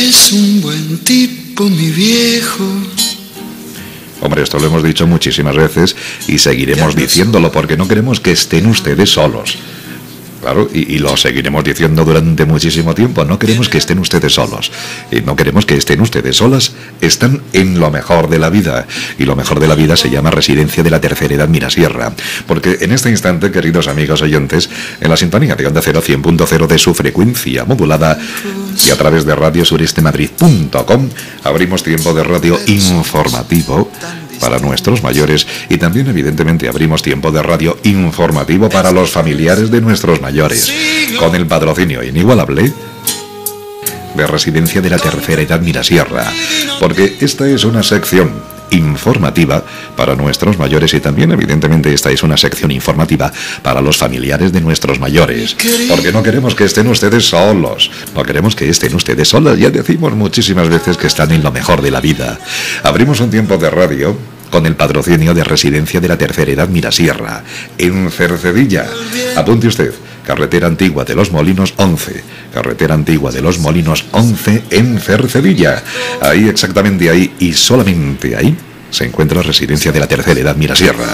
es un buen tipo, mi viejo. Hombre, esto lo hemos dicho muchísimas veces y seguiremos diciéndolo porque no queremos que estén ustedes solos. Claro, y lo seguiremos diciendo durante muchísimo tiempo. No queremos que estén ustedes solos. Y no queremos que estén ustedes solas. Están en lo mejor de la vida. Y lo mejor de la vida se llama Residencia de la Tercera Edad Mirasierra. Porque en este instante, queridos amigos oyentes, en la sintonía de Onda Cero 100.0 de su frecuencia modulada y a través de radiosurestemadrid.com, abrimos tiempo de radio informativo para nuestros mayores y también evidentemente abrimos tiempo de radio informativo para los familiares de nuestros mayores, con el patrocinio inigualable de Residencia de la Tercera Edad Mirasierra, porque esta es una sección informativa para nuestros mayores y también evidentemente esta es una sección informativa para los familiares de nuestros mayores, porque no queremos que estén ustedes solos, no queremos que estén ustedes solas, ya decimos muchísimas veces que están en lo mejor de la vida. Abrimos un tiempo de radio con el patrocinio de Residencia de la Tercera Edad Mirasierra, en Cercedilla. Apunte usted, carretera antigua de los Molinos 11, carretera antigua de los Molinos 11 en Cercedilla. Ahí, exactamente ahí, y solamente ahí, se encuentra Residencia de la Tercera Edad Mirasierra.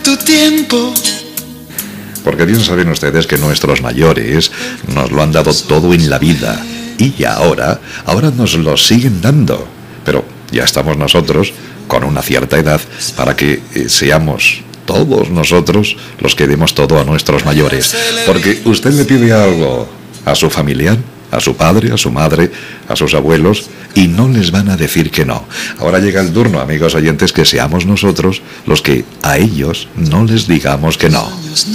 Porque bien saben ustedes que nuestros mayores nos lo han dado todo en la vida, y ahora nos lo siguen dando. Pero ya estamos nosotros con una cierta edad para que seamos todos nosotros los que demos todo a nuestros mayores. Porque usted le pide algo a su familiar, a su padre, a su madre, a sus abuelos, y no les van a decir que no. Ahora llega el turno, amigos oyentes, que seamos nosotros los que a ellos no les digamos que no.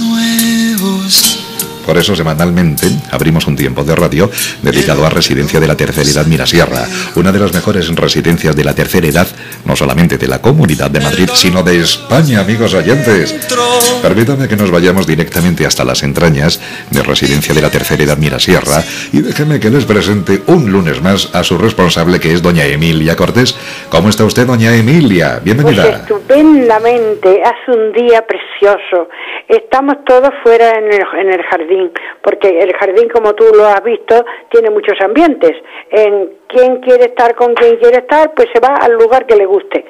Por eso semanalmente abrimos un tiempo de radio dedicado a Residencia de la Tercera Edad Mirasierra, una de las mejores residencias de la tercera edad, no solamente de la Comunidad de Madrid, sino de España, amigos oyentes. Permítame que nos vayamos directamente hasta las entrañas de Residencia de la Tercera Edad Mirasierra y déjeme que les presente un lunes más a su responsable, que es doña Emilia Cortés. ¿Cómo está usted, doña Emilia? Bienvenida. Pues estupendamente, hace un día precioso. Estamos todos fuera en el jardín, porque el jardín, como tú lo has visto, tiene muchos ambientes. En quién quiere estar con quien quiere estar, pues se va al lugar que le guste.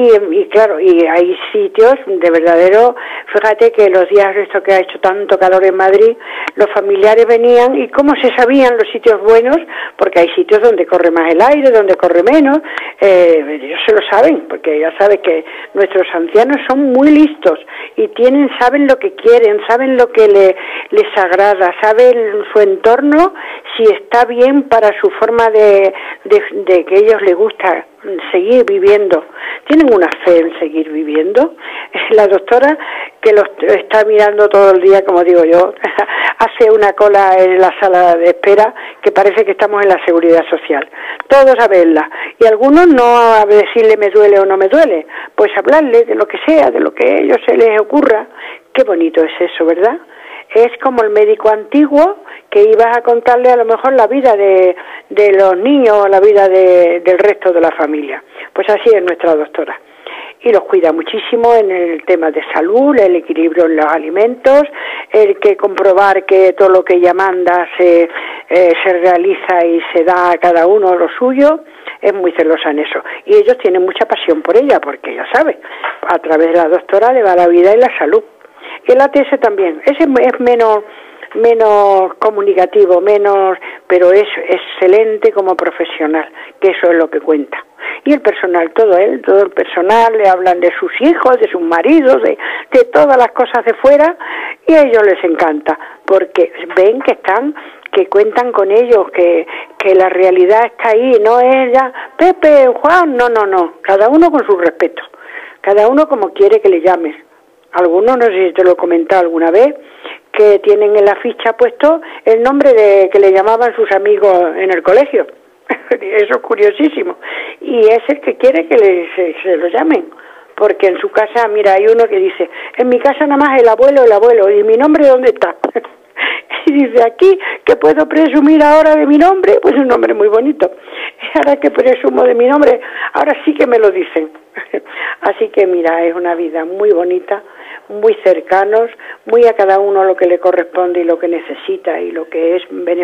Y claro, y hay sitios de verdadero, fíjate que los días estos que ha hecho tanto calor en Madrid, los familiares venían, y cómo se sabían los sitios buenos, porque hay sitios donde corre más el aire, donde corre menos, ellos se lo saben, porque ya sabes que nuestros ancianos son muy listos y saben lo que quieren, saben lo que les agrada, saben su entorno, si está bien para su forma de que ellos les gusta seguir viviendo. Tienen una fe en seguir viviendo. La doctora, que los está mirando todo el día, como digo yo, hace una cola en la sala de espera que parece que estamos en la seguridad social. Todos a verla. Y algunos no a decirle me duele o no me duele, pues hablarle de lo que sea, de lo que a ellos se les ocurra. Qué bonito es eso, ¿verdad? Es como el médico antiguo que ibas a contarle a lo mejor la vida de los niños o la vida del resto de la familia. Pues así es nuestra doctora. Y los cuida muchísimo en el tema de salud, el equilibrio en los alimentos, el que comprobar que todo lo que ella manda se realiza y se da a cada uno lo suyo. Es muy celosa en eso. Y ellos tienen mucha pasión por ella, porque ella sabe, a través de la doctora le va la vida y la salud. Y el ATS también, ese es menos comunicativo, pero es excelente como profesional, que eso es lo que cuenta. Y el personal, todo el personal, le hablan de sus hijos, de sus maridos, de todas las cosas de fuera, y a ellos les encanta, porque ven que cuentan con ellos, que la realidad está ahí, no es ya Pepe, Juan, no, cada uno con su respeto, cada uno como quiere que le llames. Algunos, no sé si te lo he comentado alguna vez, que tienen en la ficha puesto el nombre de que le llamaban sus amigos en el colegio. Eso es curiosísimo. Y es el que quiere que se lo llamen. Porque en su casa, mira, hay uno que dice, en mi casa nada más el abuelo, ¿y mi nombre dónde está? Y dice, aquí, ¿qué puedo presumir ahora de mi nombre? Pues un nombre muy bonito. Y ahora que presumo de mi nombre, ahora sí que me lo dicen. Así que mira, es una vida muy bonita, muy cercanos, muy a cada uno lo que le corresponde y lo que necesita y lo que es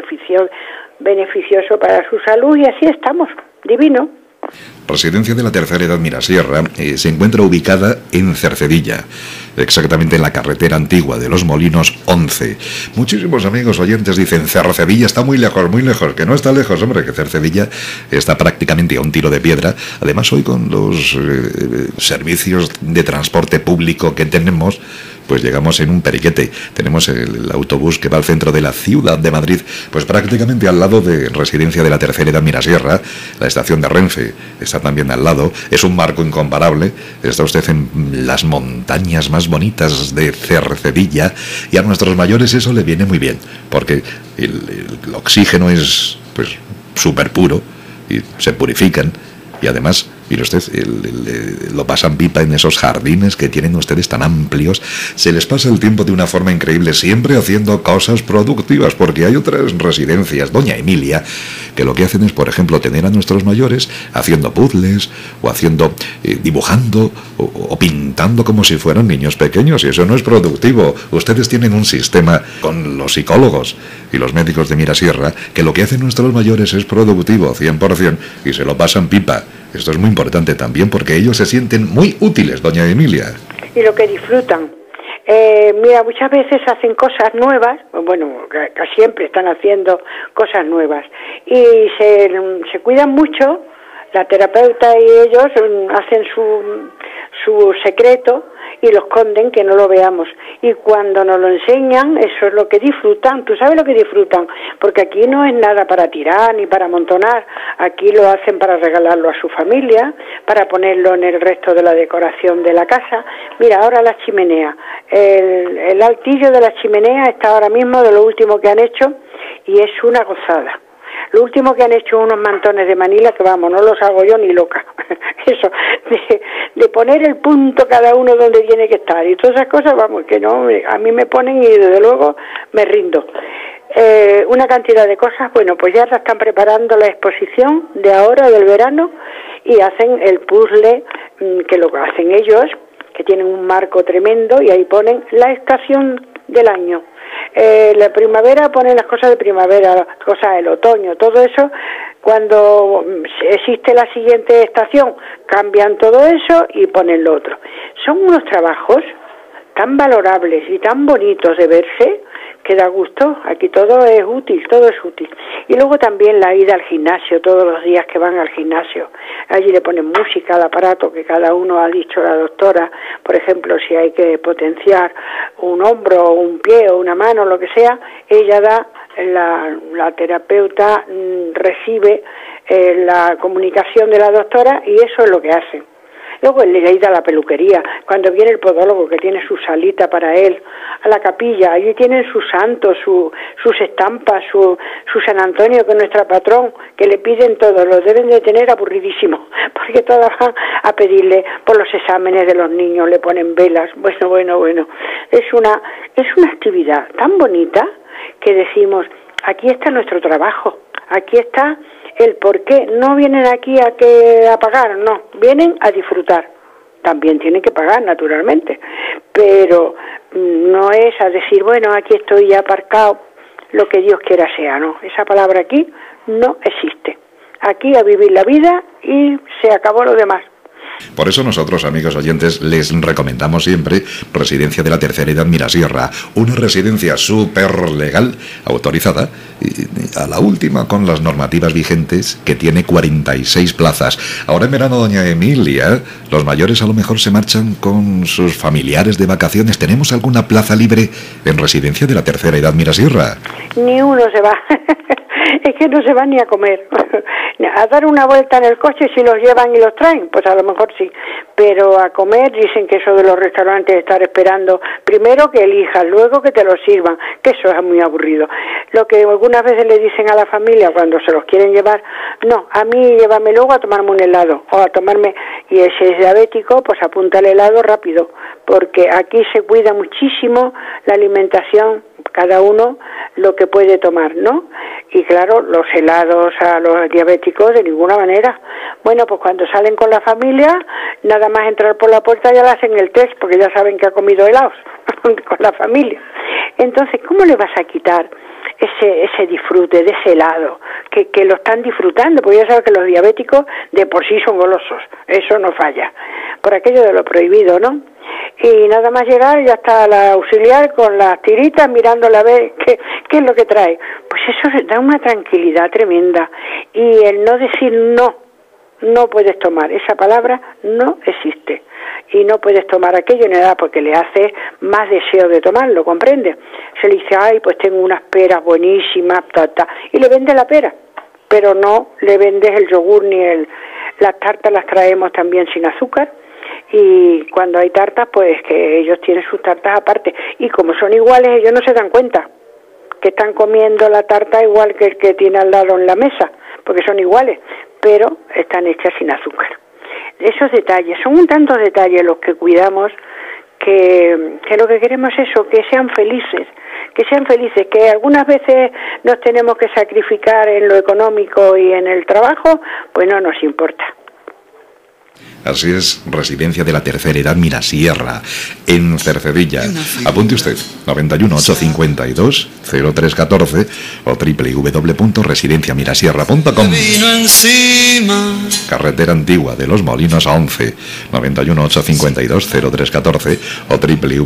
beneficioso para su salud, y así estamos, divino. Residencia de la Tercera Edad Mirasierra se encuentra ubicada en Cercedilla, exactamente en la carretera antigua de Los Molinos 11. Muchísimos amigos oyentes dicen, Cercedilla está muy lejos, que no está lejos, hombre, que Cercedilla está prácticamente a un tiro de piedra. Además, hoy con los servicios de transporte público que tenemos, pues llegamos en un periquete. Tenemos el autobús que va al centro de la ciudad de Madrid, pues prácticamente al lado de Residencia de la Tercera Edad Mirasierra. La estación de Renfe está también al lado. Es un marco incomparable. Está usted en las montañas más bonitas de Cercedilla, y a nuestros mayores eso le viene muy bien, porque el oxígeno es pues súper puro y se purifican, y además, mire usted, lo pasan pipa en esos jardines que tienen ustedes tan amplios. Se les pasa el tiempo de una forma increíble, siempre haciendo cosas productivas, porque hay otras residencias, doña Emilia, que lo que hacen es, por ejemplo, tener a nuestros mayores haciendo puzzles, o haciendo, dibujando, o pintando como si fueran niños pequeños, y eso no es productivo. Ustedes tienen un sistema con los psicólogos y los médicos de Mirasierra, que lo que hacen nuestros mayores es productivo, 100%, y se lo pasan pipa. Esto es muy importante también, porque ellos se sienten muy útiles, doña Emilia. Y lo que disfrutan. Mira, muchas veces hacen cosas nuevas, bueno, siempre están haciendo cosas nuevas, y se cuidan mucho, la terapeuta y ellos hacen su secreto y lo esconden, que no lo veamos, y cuando nos lo enseñan, eso es lo que disfrutan. Tú sabes lo que disfrutan, porque aquí no es nada para tirar ni para amontonar, aquí lo hacen para regalarlo a su familia, para ponerlo en el resto de la decoración de la casa. Mira, ahora la chimenea, el altillo de la chimenea está ahora mismo de lo último que han hecho, y es una gozada. Lo último que han hecho unos mantones de Manila que, vamos, no los hago yo ni loca. Eso, de poner el punto cada uno donde tiene que estar y todas esas cosas, vamos, que no, a mí me ponen y desde luego me rindo. Una cantidad de cosas, bueno, pues ya la están preparando la exposición de ahora, del verano, y hacen el puzzle, que lo hacen ellos, que tienen un marco tremendo, y ahí ponen la estación del año. La primavera ponen las cosas de primavera, cosas del otoño, todo eso. Cuando existe la siguiente estación, cambian todo eso y ponen lo otro. Son unos trabajos tan valorables y tan bonitos de verse, que da gusto. Aquí todo es útil, todo es útil. Y luego también la ida al gimnasio, todos los días que van al gimnasio. Allí le ponen música al aparato, que cada uno ha dicho la doctora. Por ejemplo, si hay que potenciar un hombro, un pie o una mano, lo que sea, ella da, la terapeuta recibe la comunicación de la doctora, y eso es lo que hacen. Luego él le ida a la peluquería, cuando viene el podólogo, que tiene su salita para él, a la capilla, allí tienen sus santos, sus estampas, su San Antonio, que es nuestro patrón, que le piden todo, lo deben de tener aburridísimo, porque todas van a pedirle por los exámenes de los niños, le ponen velas, bueno, es una actividad tan bonita que decimos, aquí está nuestro trabajo, aquí está el por qué. No vienen aquí a pagar, no, vienen a disfrutar. También tienen que pagar, naturalmente, pero no es a decir, bueno, aquí estoy ya aparcado, lo que Dios quiera sea, no. Esa palabra aquí no existe. Aquí a vivir la vida y se acabó lo demás. Por eso nosotros, amigos oyentes, les recomendamos siempre Residencia de la Tercera Edad Mirasierra, una residencia súper legal, autorizada, y a la última con las normativas vigentes, que tiene 46 plazas. Ahora en verano, doña Emilia, los mayores a lo mejor se marchan con sus familiares de vacaciones. ¿Tenemos alguna plaza libre en Residencia de la Tercera Edad Mirasierra? Ni uno se va. Es que no se van ni a comer. A dar una vuelta en el coche, si los llevan y los traen, pues a lo mejor sí. Pero a comer, dicen que eso de los restaurantes, estar esperando, primero que elijas, luego que te lo sirvan, que eso es muy aburrido. Lo que algunas veces le dicen a la familia cuando se los quieren llevar, no, a mí llévame luego a tomarme un helado, o a tomarme, y si es diabético, pues apunta el helado rápido, porque aquí se cuida muchísimo la alimentación, cada uno lo que puede tomar, ¿no? Y claro, los helados a los diabéticos de ninguna manera. Bueno, pues cuando salen con la familia, nada más entrar por la puerta ya le hacen el test, porque ya saben que ha comido helados con la familia. Entonces, ¿cómo le vas a quitar ese disfrute de ese helado, que lo están disfrutando? Porque ya sabes que los diabéticos de por sí son golosos, eso no falla, por aquello de lo prohibido, ¿no? Y nada más llegar ya está la auxiliar con las tiritas mirándole a ver qué es lo que trae. Pues eso da una tranquilidad tremenda, y el no decir no puedes tomar, esa palabra no existe, y no puedes tomar aquello ni nada, porque le hace más deseo de tomarlo, ¿comprende? Se le dice, ay, pues tengo unas peras buenísimas, y le vende la pera, pero no le vendes el yogur ni las tartas las traemos también sin azúcar, y cuando hay tartas, pues que ellos tienen sus tartas aparte, y como son iguales, ellos no se dan cuenta que están comiendo la tarta igual que el que tiene al lado en la mesa, porque son iguales, pero están hechas sin azúcar. Esos detalles, son un tantos detalles los que cuidamos, que lo que queremos es eso, que sean felices, que algunas veces nos tenemos que sacrificar en lo económico y en el trabajo, pues no nos importa. Así es, Residencia de la Tercera Edad Mirasierra, en Cercedilla. Apunte usted, 91 852 0314 o www.residenciamirasierra.com. Carretera Antigua de Los Molinos a 11, 91 852 0314 o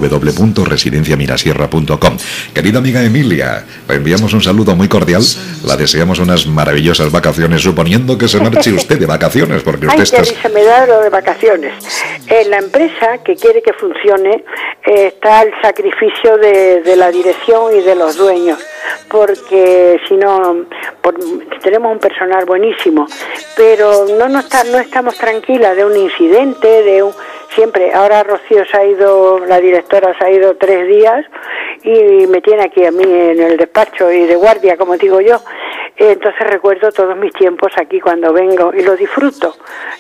www.residenciamirasierra.com. Querida amiga Emilia, le enviamos un saludo muy cordial, la deseamos unas maravillosas vacaciones, suponiendo que se marche usted de vacaciones, porque usted está... se me da lo de vacaciones. En la empresa que quiere que funcione está el sacrificio de la dirección y de los dueños, porque si no, tenemos un personal buenísimo, pero no estamos tranquilas de un incidente, siempre. Ahora Rocío la directora se ha ido 3 días y me tiene aquí a mí en el despacho y de guardia, como digo yo. Entonces recuerdo todos mis tiempos aquí cuando vengo y lo disfruto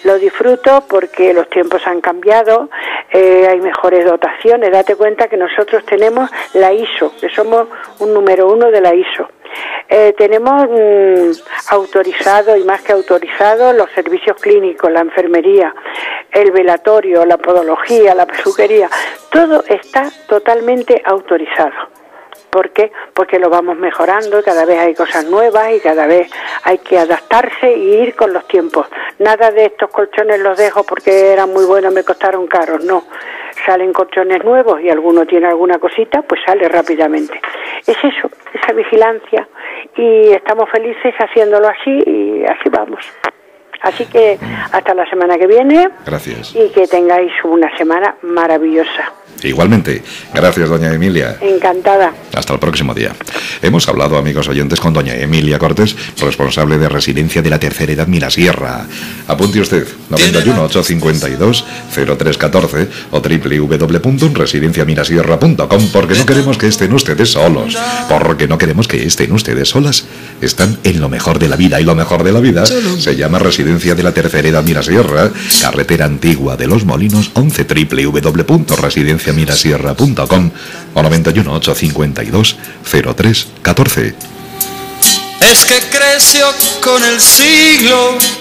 porque los tiempos han cambiado, hay mejores dotaciones. Date cuenta que nosotros tenemos la ISO, que somos un número 1 de la ISO. Tenemos autorizado y más que autorizado los servicios clínicos, la enfermería, el velatorio, la podología, la peluquería, todo está totalmente autorizado. ¿Por qué? Porque lo vamos mejorando, cada vez hay cosas nuevas y cada vez hay que adaptarse y ir con los tiempos. Nada de estos colchones los dejo porque eran muy buenos, me costaron caros, no. Salen colchones nuevos y alguno tiene alguna cosita, pues sale rápidamente. Es eso, esa vigilancia, y estamos felices haciéndolo así y así vamos. Así que hasta la semana que viene. Gracias. Y que tengáis una semana maravillosa. Igualmente. Gracias, doña Emilia. Encantada. Hasta el próximo día. Hemos hablado, amigos oyentes, con doña Emilia Cortés, responsable de Residencia de la Tercera Edad Mirasierra. Apunte usted, 91 852 0314 o www.residenciamirasierra.com, porque no queremos que estén ustedes solos, porque no queremos que estén ustedes solas. Están en lo mejor de la vida, y lo mejor de la vida se llama Residencia de la Tercera Edad Mirasierra, Carretera Antigua de Los Molinos 11, www.residenciamirasierra.com o 91 852 0314. Es que creció con el siglo